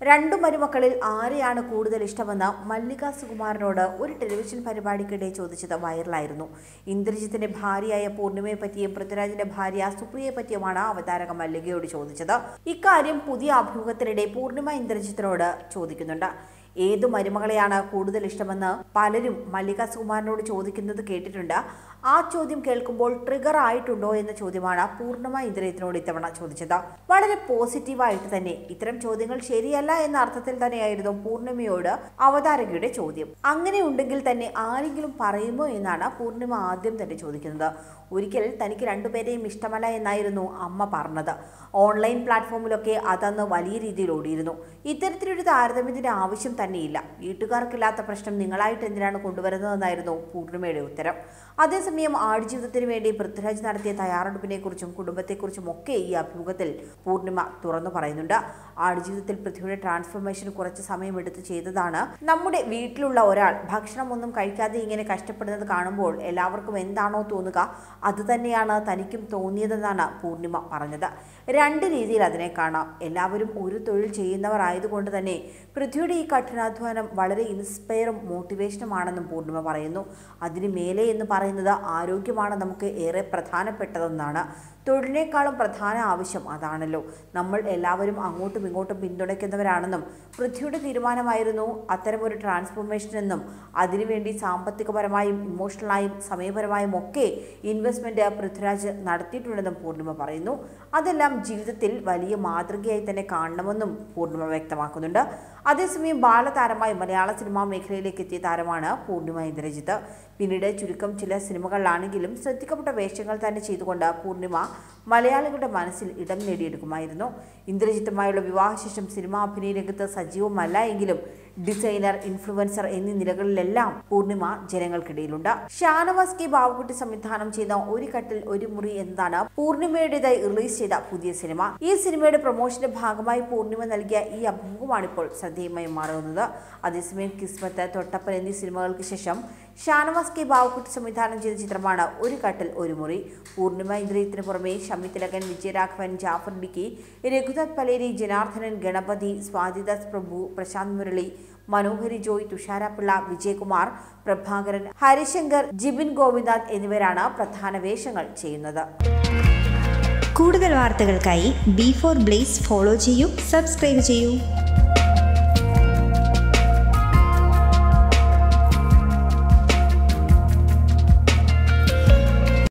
രണ്ടു മരുമക്കളിൽ ആരെയാണ് കൂടുതൽ ഇഷ്ടമെന്ന് മല്ലിക സുകുമാരനോട് ഒരു ടെലിവിഷൻ പരിപാടിക്കിടെ ചോദിച്ചത് വൈറലായിരുന്നു. ഇന്ദ്രജിത്തിന്റെ ഭാര്യയായ പൂർണിമയെ പറ്റിയും പൃഥ്വിരാജിന്റെ ഭാര്യ സുപ്രിയയെ പറ്റിയുമാണ് അവതാരക മല്ലികയോട് ചോദിച്ചത്. ഇക്കാര്യം പുതിയ അഭിമുഖത്തിനിടെ പൂർണിമ ഇന്ദ്രജിത്തിനോട് ചോദിക്കുന്നുണ്ട്. ഏതു മരുമകളെയാണ് കൂടുതൽ ഇഷ്ടമെന്ന് പലരും മല്ലിക സുകുമാരനോട് ചോദിക്കുന്നത് കേട്ടിട്ടുണ്ട്. ആ ചോദ്യം കേൾക്കുമ്പോൾ ട്രിഗർ ആയിട്ടുണ്ടോ എന്ന ചോദ്യമാണ് പൂർണിമ ഇന്ദ്രജിത്തിനോട് ഇത്തവണ ചോദിച്ചത്. വളരെ പോസിറ്റീവായിട്ട് തന്നെ ഇത്തരം ചോദ്യങ്ങൾ ശരിയല്ല എന്ന അർത്ഥത്തിൽ തന്നെയായിരുന്നു പൂർണിമയോട് അവതാരകയുടെ ചോദ്യം. അങ്ങനെ ഉണ്ടെങ്കിൽ തന്നെ ആരെങ്കിലും പറയുമോ എന്നാണ് പൂർണിമ ആദ്യം തന്നെ ചോദിക്കുന്നത്. ഒരിക്കൽ തനിക്ക് രണ്ടുപേരെയും ഇഷ്ടമല്ല എന്നായിരുന്നു അമ്മ പറഞ്ഞത്. ഓൺലൈൻ പ്ലാറ്റ്ഫോമിലൊക്കെ അതന്ന് വലിയ രീതിയിൽ ഓടിയിരുന്നു. ഇത്തരത്തിലൊരു താരതമ്യത്തിന്റെ ആവശ്യം തന്നെയില്ല. വീട്ടുകാർക്കില്ലാത്ത പ്രശ്നം നിങ്ങളായിട്ട് എന്തിനാണ് കൊണ്ടുവരുന്നതെന്നായിരുന്നു പൂർണിമയുടെ ഉത്തരം. അതേസമയം ആടുജീവിതത്തിന് വേണ്ടി പൃഥ്വിരാജ് നടത്തിയ തയ്യാറെടുപ്പിനെക്കുറിച്ചും കുടുംബത്തെക്കുറിച്ചും ഒക്കെ ഈ അഭിമുഖത്തിൽ പൂർണിമ തുറന്നു പറയുന്നുണ്ട്. ആടുജീവിതത്തിൽ പൃഥ്വിയുടെ ട്രാൻസ്ഫോർമേഷൻ കുറച്ച് സമയമെടുത്ത് ചെയ്തതാണ്. നമ്മുടെ വീട്ടിലുള്ള ഒരാൾ ഭക്ഷണമൊന്നും കഴിക്കാതെ ഇങ്ങനെ കഷ്ടപ്പെടുന്നത് കാണുമ്പോൾ എല്ലാവർക്കും എന്താണോ തോന്നുക അത് തന്നെയാണ് തനിക്കും തോന്നിയതെന്നാണ് പൂർണിമ പറഞ്ഞത്. രണ്ട് രീതിയിൽ അതിനെ കാണാം. എല്ലാവരും ഒരു തൊഴിൽ ചെയ്യുന്നവർ ആയതുകൊണ്ട് തന്നെ പൃഥ്വിയുടെ ഈ കഠിനാധ്വാനം വളരെ ഇൻസ്പയറും മോട്ടിവേഷനുമാണെന്നും പൂർണിമ പറയുന്നു. അതിന് മേലെ എന്ന് പറയുന്നത് ആരോഗ്യമാണ് നമുക്ക് ഏറെ പ്രധാനപ്പെട്ടതെന്നാണ്. തൊഴിലിനേക്കാളും പ്രധാന ആവശ്യം അതാണല്ലോ. നമ്മൾ എല്ലാവരും അങ്ങോട്ടും ഇങ്ങോട്ടും പിന്തുണയ്ക്കുന്നവരാണെന്നും പൃഥ്വിയുടെ തീരുമാനമായിരുന്നു അത്തരമൊരു ട്രാൻസ്ഫോർമേഷൻ എന്നും അതിനുവേണ്ടി സാമ്പത്തികപരമായും ഇമോഷണലായും സമയപരമായും ഒക്കെ ഇൻവെസ്റ്റ്മെന്റ് പൃഥ്വിരാജ് നടത്തിയിട്ടുണ്ടെന്നും പൂർണിമ പറയുന്നു. അതെല്ലാം ജീവിതത്തിൽ വലിയ മാതൃകയായി തന്നെ കാണണമെന്നും പൂർണിമ വ്യക്തമാക്കുന്നുണ്ട്. അതേസമയം ബാലതാരമായി മലയാള സിനിമാ മേഖലയിലേക്ക് എത്തിയ താരമാണ് പൂർണിമ ഇന്ദ്രജിത്ത്. പിന്നീട് ചുരുക്കം ചില സിനിമകളിലാണെങ്കിലും ശ്രദ്ധിക്കപ്പെട്ട വേഷങ്ങൾ തന്നെ ചെയ്തുകൊണ്ട് പൂർണിമ മലയാളികളുടെ മനസ്സിൽ ഇടം നേടിയെടുക്കുമായിരുന്നു. ഇന്ദ്രജിത്തുമായുള്ള വിവാഹശേഷം സിനിമാ അഭിനയ രംഗത്ത് സജീവമല്ല എങ്കിലും ഡിസൈനർ, ഇൻഫ്ലുവൻസർ എന്നീ നിലകളിലെല്ലാം പൂർണിമ ജനങ്ങൾക്കിടയിലുണ്ട്. ഷാനവാസ് കെ ബാബുക്കുട്ടി സംവിധാനം ചെയ്ത ഒരു കട്ടിൽ ഒരു മുറി എന്നതാണ് പൂർണിമയുടേതായി റിലീസ് ചെയ്ത പുതിയ സിനിമ. ഈ സിനിമയുടെ പ്രൊമോഷന്റെ ഭാഗമായി പൂർണിമ നൽകിയ ഈ അഭിമുഖമാണിപ്പോൾ ശ്രദ്ധേയമായി മാറുന്നത്. അതേസമയം കിസ്മത്ത്, തൊട്ടപ്പൻ എന്നീ സിനിമകൾക്ക് ശേഷം ഷാനവാസ് കെ ബാബുക്കുട്ടി സംവിധാനം ചെയ്ത ചിത്രമാണ് ഒരു കട്ടിൽ ഒരു മുറി. പൂർണിമ ഇന്ദ്രജിത്തിന് പുറമെ ഷമി തിലകൻ, വിജയരാഘവൻ, ജാഫർ ഇടുക്കി, രഘുനാഥ് പലേരി, ജനാർദ്ദനൻ, ഗണപതി, സ്വാതിദാസ് പ്രഭു, പ്രശാന്ത് മുരളി, മനോഹരി ജോയ്, തുഷാര പിള്ള, വിജയകുമാർ, പ്രഭാകരൻ, ഹരിശങ്കർ, ജിബിൻ ഗോവിന്ദാൻ എന്നിവരാണ് പ്രധാന വേഷങ്ങൾ ചെയ്യുന്നത്. കൂടുതൽ വാർത്തകൾക്കായി B4 Blaze ഫോളോ ചെയ്യൂ, സബ്സ്ക്രൈബ് ചെയ്യൂ.